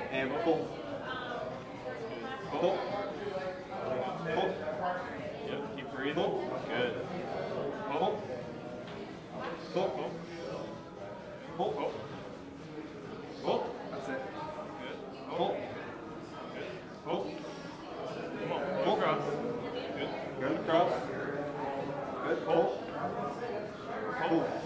And pull. Pull. Pull. Yep, keep breathing. Pull. Good. Pull. Pull. Pull. Pull. Pull. Pull. That's it. Good. Pull. Good. Pull. Come on, Pull. across. Good. Good. Across. Good. Pull. Pull.